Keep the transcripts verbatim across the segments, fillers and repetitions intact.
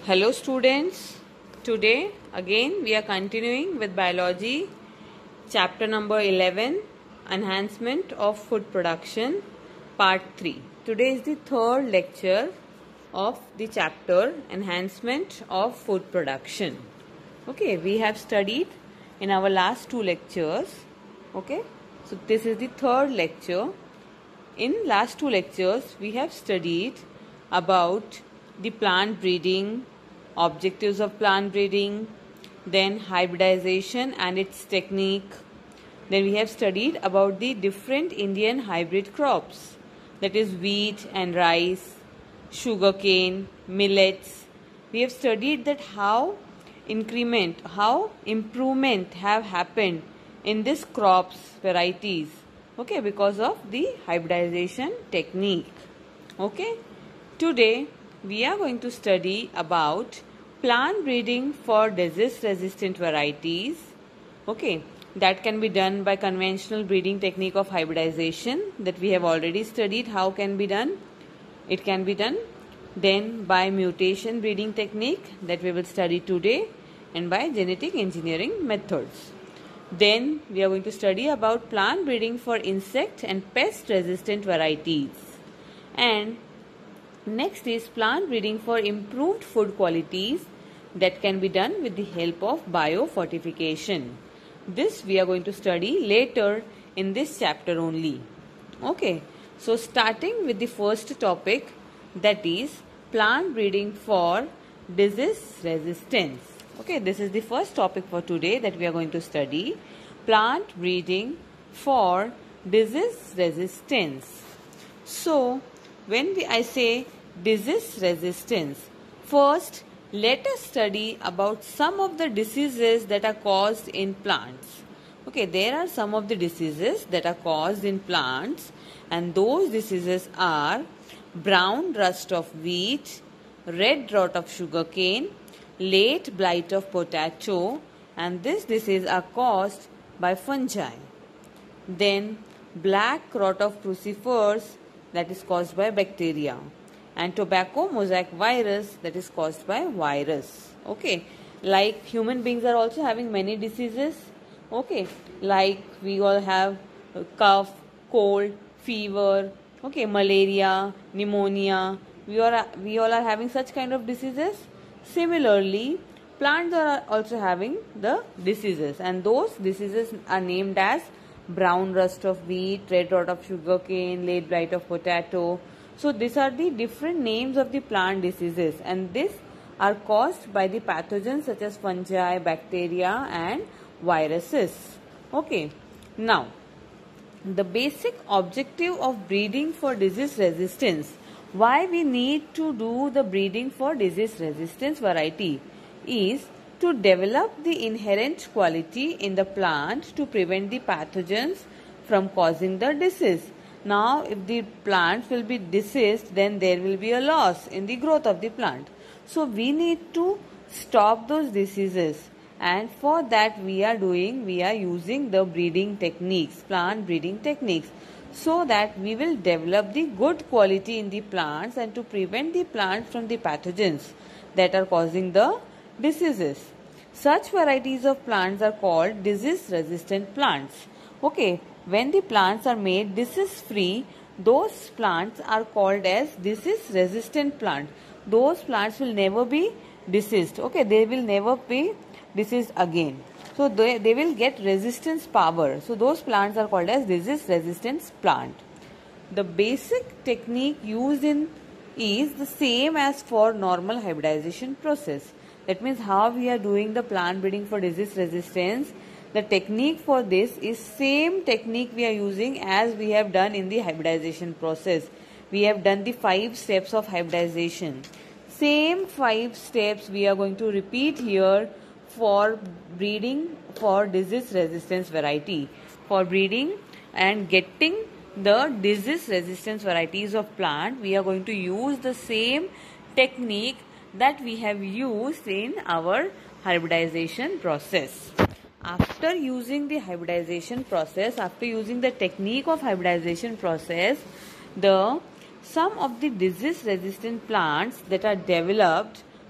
Hello students, today again we are continuing with biology chapter number eleven, enhancement of food production, part three. Today is the third lecture of the chapter enhancement of food production. Okay, we have studied in our last two lectures. Okay, so this is the third lecture. In last two lectures we have studied about the plant breeding, objectives of plant breeding, then hybridization and its technique. Then we have studied about the different Indian hybrid crops, that is wheat and rice, sugarcane, millets. We have studied that how increment, how improvement have happened in this crops varieties, okay, because of the hybridization technique. Okay, today we are going to study about plant breeding for disease resistant varieties. Okay, that can be done by conventional breeding technique of hybridization that we have already studied how can be done. It can be done then by mutation breeding technique that we will study today, and by genetic engineering methods. Then we are going to study about plant breeding for insect and pest resistant varieties. And next is plant breeding for improved food qualities that can be done with the help of biofortification. This we are going to study later in this chapter only. Okay, so starting with the first topic, that is plant breeding for disease resistance. Okay, this is the first topic for today that we are going to study, plant breeding for disease resistance. So when we, I say disease resistance, first let us study about some of the diseases that are caused in plants. Okay, there are some of the diseases that are caused in plants, and those diseases are brown rust of wheat, red rot of sugarcane, late blight of potato, and this disease are caused by fungi. Then black rot of crucifers, that is caused by bacteria, and tobacco mosaic virus, that is caused by virus. Okay, like human beings are also having many diseases. Okay, like we all have cough, cold, fever, okay, malaria, pneumonia. We are we all are having such kind of diseases. Similarly, plants are also having the diseases, and those diseases are named as brown rust of wheat, red rot of sugarcane, late blight of potato. So these are the different names of the plant diseases, and these are caused by the pathogens such as fungi, bacteria and viruses. Okay, now the basic objective of breeding for disease resistance, why we need to do the breeding for disease resistance variety, is to develop the inherent quality in the plant to prevent the pathogens from causing the disease. Now, if the plant will be diseased, then there will be a loss in the growth of the plant. So, we need to stop those diseases, and for that we are doing, we are using the breeding techniques, plant breeding techniques, so that we will develop the good quality in the plants and to prevent the plant from the pathogens that are causing the diseases. Such varieties of plants are called disease resistant plants. Okay, when the plants are made disease free, those plants are called as disease resistant plant. Those plants will never be diseased. Okay, they will never be diseased again. So they, they will get resistance power. So those plants are called as disease resistant plant. The basic technique used in is the same as for normal hybridization process. That means how we are doing the plant breeding for disease resistance, the technique for this is same technique we are using as we have done in the hybridization process. We have done the five steps of hybridization. Same five steps we are going to repeat here for breeding for disease resistance variety. For breeding and getting the disease resistance varieties of plant, we are going to use the same technique that we have used in our hybridization process. After using the hybridization process, after using the technique of hybridization process, the some of the disease resistant plants that are developed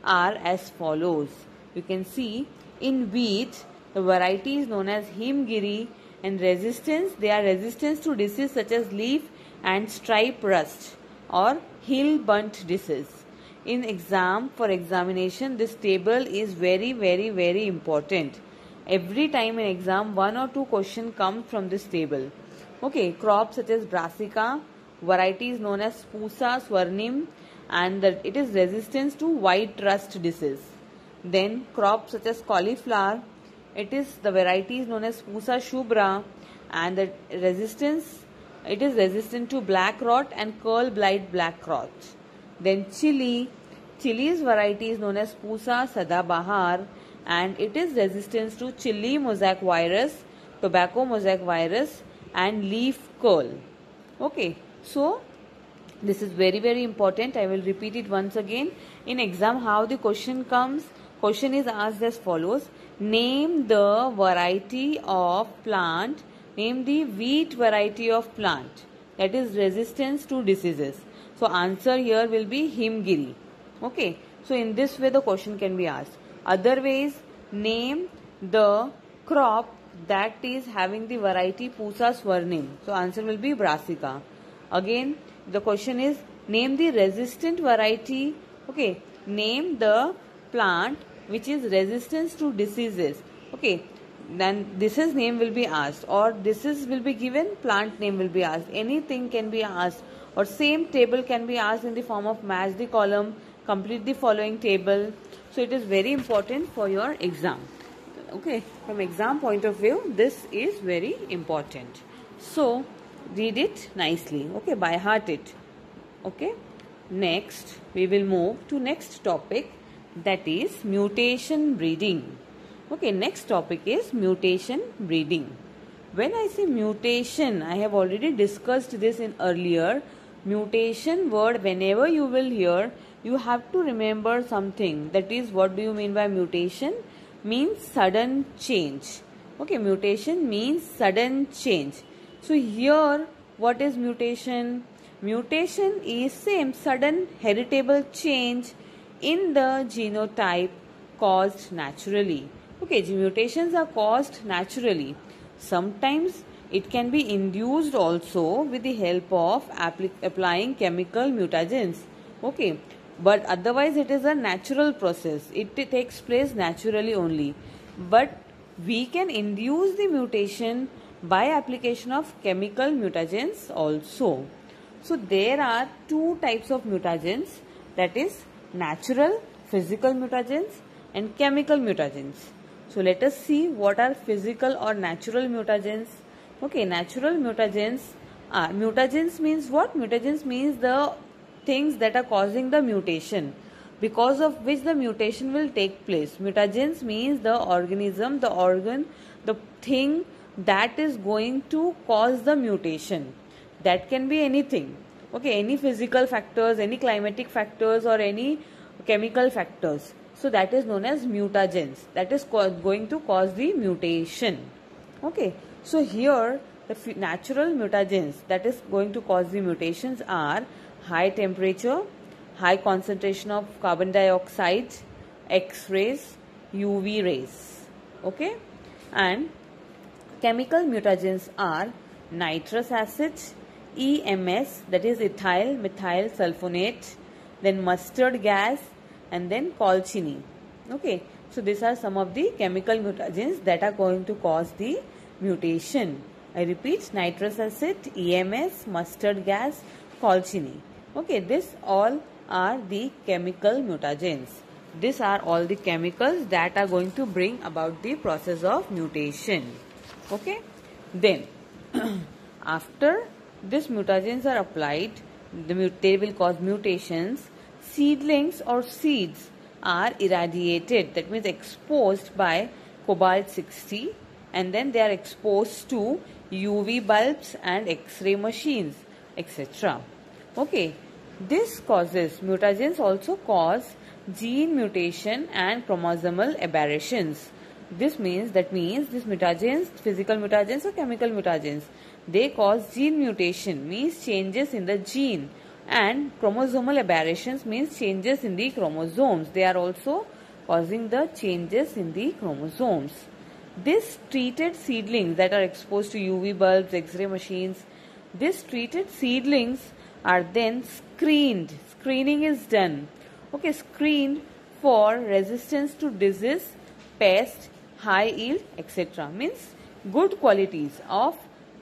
are as follows. You can see in wheat, the variety is known as Himgiri, and resistance, they are resistance to disease such as leaf and stripe rust or hill burnt disease. In exam, for examination, this table is very very very important. Every time in exam, one or two question come from this table. Okay, crops such as brassica, variety is known as Spusa swarnim, and that it is resistance to white rust disease. Then crops such as cauliflower, it is the variety is known as Spusa shubra, and the resistance, it is resistant to black rot and curl blight black rot. Then chili, chili's variety is known as Spusa sadabahar, and it is resistant to chili mosaic virus, tobacco mosaic virus, and leaf curl. Okay, so this is very very important. I will repeat it once again. In exam, how the question comes? Question is asked as follows. Name the variety of plant, name the wheat variety of plant that is resistance to diseases. So answer here will be Himgiri. Okay, so in this way the question can be asked. Other ways, name the crop that is having the variety Pusa swarnim. So answer will be brassica. Again, the question is name the resistant variety. Okay, name the plant which is resistant to diseases. Okay, then this is name will be asked, or this is will be given, plant name will be asked. Anything can be asked, or same table can be asked in the form of match the column, complete the following table. So it is very important for your exam. Okay, from exam point of view, this is very important. So read it nicely. Okay, by heart it. Okay, next we will move to next topic, that is mutation breeding. Okay, next topic is mutation breeding. When I say mutation, I have already discussed this in earlier. Mutation word, whenever you will hear, you have to remember something. That is, what do you mean by mutation? Means sudden change. Okay, mutation means sudden change. So here, what is mutation? Mutation is same sudden heritable change in the genotype caused naturally. Okay, mutations are caused naturally. Sometimes it can be induced also with the help of applying chemical mutagens. Okay, but otherwise it is a natural process. It takes place naturally only. But we can induce the mutation by application of chemical mutagens also. So there are two types of mutagens, that is natural physical mutagens and chemical mutagens. So let us see what are physical or natural mutagens. Okay, natural mutagens are, mutagens means what? Mutagens means the things that are causing the mutation, because of which the mutation will take place. Mutagens means the organism, the organ, the thing that is going to cause the mutation. That can be anything. Okay, any physical factors, any climatic factors, or any chemical factors. So that is known as mutagens. That is going to cause the mutation. Okay, so here the natural mutagens that is going to cause the mutations are high temperature, high concentration of carbon dioxide, X-rays, U V rays. Okay, and chemical mutagens are nitrous acid, E M S, that is ethyl methyl sulfonate, then mustard gas, and then colchicine. Okay, so these are some of the chemical mutagens that are going to cause the mutation. I repeat, nitrous acid, E M S, mustard gas, colchicine. Okay, this all are the chemical mutagens. These are all the chemicals that are going to bring about the process of mutation. Okay, then after these mutagens are applied, the they will cause mutations. Seedlings or seeds are irradiated, that means exposed by cobalt sixty, and then they are exposed to U V bulbs and X-ray machines, et cetera. Okay, this causes, mutagens also cause gene mutation and chromosomal aberrations. This means, that means these mutagens, physical mutagens or chemical mutagens, they cause gene mutation, means changes in the gene And chromosomal aberrations means changes in the chromosomes. They are also causing the changes in the chromosomes. These treated seedlings that are exposed to U V bulbs, X-ray machines, these treated seedlings are then screened. Screening is done. Okay, screened for resistance to disease, pest, high yield, et cetera. Means good qualities of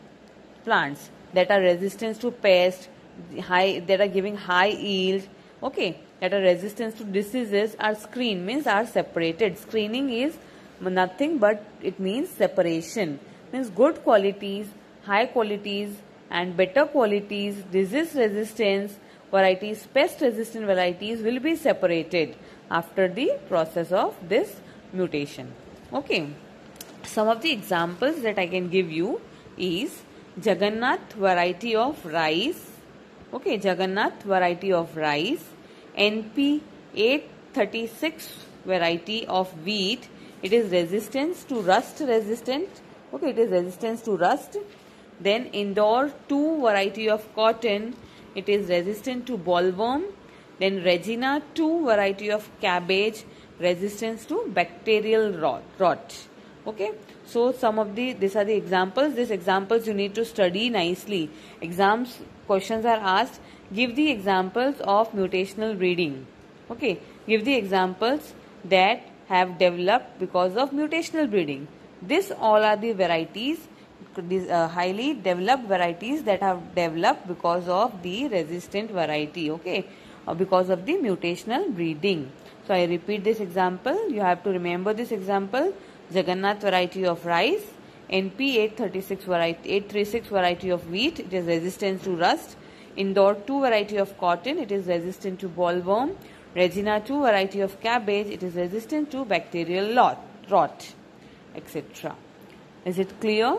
plants that are resistant to pest, high that are giving high yield, okay, that are resistant to diseases are screened, means are separated. Screening is nothing but it means separation. Means good qualities, high qualities and better qualities, disease resistance varieties, pest resistant varieties will be separated after the process of this mutation. Okay, some of the examples that I can give you is Jagannath variety of rice. Okay, Jagannath variety of rice, N P eight thirty-six variety of wheat. It is resistance to rust resistant. Okay, it is resistance to rust. Then Indore two variety of cotton. It is resistant to bollworm. Then Regina two variety of cabbage, resistance to bacterial rot. rot. Okay, so some of the these are the examples. These examples you need to study nicely. Exams questions are asked. Give the examples of mutational breeding. Okay, give the examples that have developed because of mutational breeding. This all are the varieties, these uh, highly developed varieties that have developed because of the resistant variety. Okay, uh, because of the mutational breeding. So I repeat this example. You have to remember this example. Jagannath variety of rice, N P eight thirty-six variety, eight thirty-six variety of wheat, it is resistant to rust. Indore two variety of cotton, it is resistant to bollworm. Regina two variety of cabbage, it is resistant to bacterial rot, rot et cetera. Is it clear?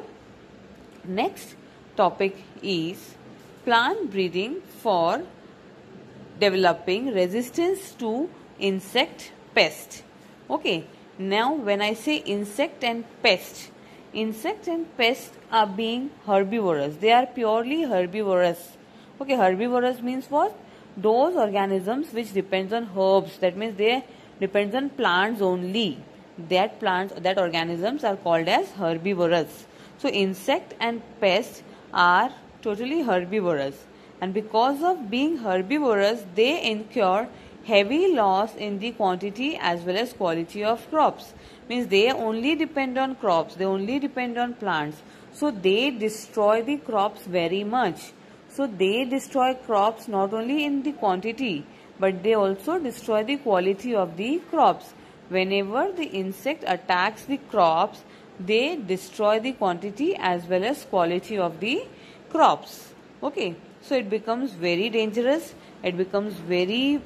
Next topic is plant breeding for developing resistance to insect pest. Okay. Now, when I say insect and pest, insect and pest are being herbivorous. They are purely herbivorous. Okay, herbivorous means what? Those organisms which depends on herbs. That means they depends on plants only. That plants, that organisms are called as herbivorous. So, insect and pest are totally herbivorous. And because of being herbivorous, they incur heavy loss in the quantity as well as quality of crops. Means they only depend on crops, they only depend on plants. So they destroy the crops very much. So they destroy crops not only in the quantity, but they also destroy the quality of the crops. Whenever the insect attacks the crops, they destroy the quantity as well as quality of the crops. Okay, so it becomes very dangerous, it becomes very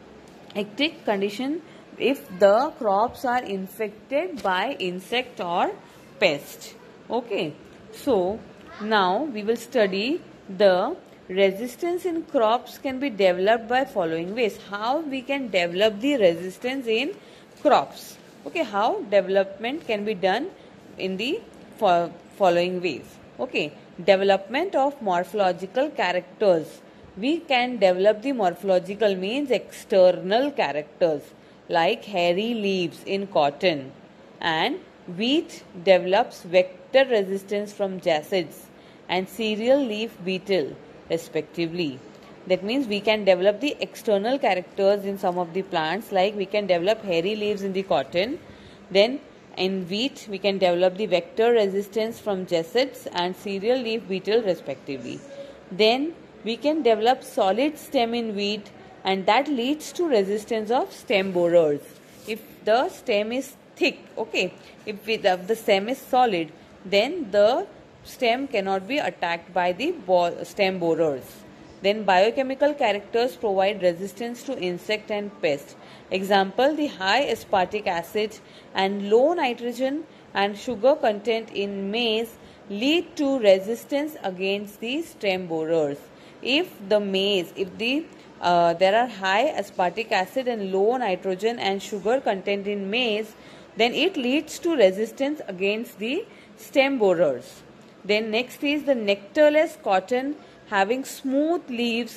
hectic condition if the crops are infected by insect or pest. Okay, so now we will study the resistance in crops can be developed by following ways. How we can develop the resistance in crops. Okay, how development can be done in the following ways. Okay, development of morphological characters. We can develop the morphological means external characters like hairy leaves in cotton, and wheat develops vector resistance from jacids and cereal leaf beetle respectively. That means we can develop the external characters in some of the plants, like we can develop hairy leaves in the cotton. Then in wheat we can develop the vector resistance from jacids and cereal leaf beetle respectively. Then we can develop solid stem in wheat, and that leads to resistance of stem borers. If the stem is thick, okay, if the stem is solid, then the stem cannot be attacked by the stem borers. Then biochemical characters provide resistance to insect and pest. Example, the high aspartic acid and low nitrogen and sugar content in maize lead to resistance against the stem borers. If the maize, if the uh, there are high aspartic acid and low nitrogen and sugar content in maize, then it leads to resistance against the stem borers. Then next is the nectarless cotton having smooth leaves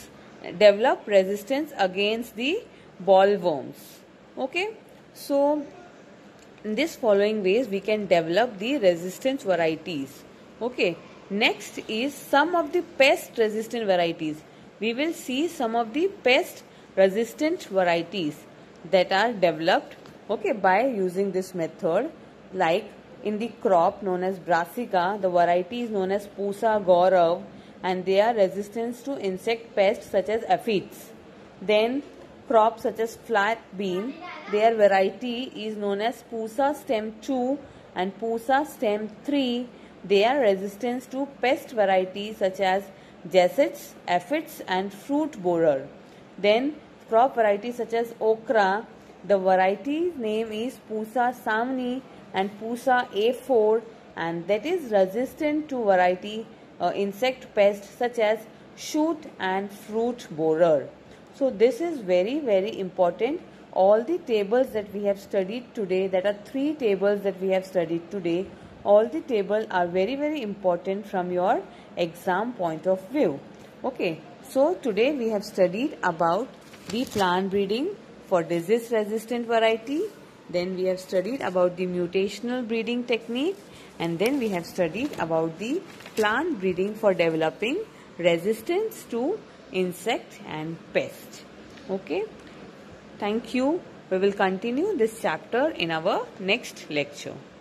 develop resistance against the bollworms. Okay, so in this following ways we can develop the resistance varieties. Okay, next is some of the pest resistant varieties. We will see some of the pest resistant varieties that are developed, okay, by using this method. Like in the crop known as Brassica, the variety is known as Pusa Gaurav, and they are resistant to insect pests such as aphids. Then crops such as flat bean, their variety is known as Pusa Stem two and Pusa Stem three. They are resistant to pest varieties such as Jessettes, aphids and fruit borer. Then crop varieties such as okra, the variety name is Pusa Samni and Pusa A four, and that is resistant to variety uh, insect pests such as shoot and fruit borer. So this is very very important. All the tables that we have studied today, that are three tables that we have studied today, all the tables are very very important from your exam point of view. Okay, so today we have studied about the plant breeding for disease resistant variety, then we have studied about the mutational breeding technique, and then we have studied about the plant breeding for developing resistance to insect and pest. Okay, thank you. We will continue this chapter in our next lecture.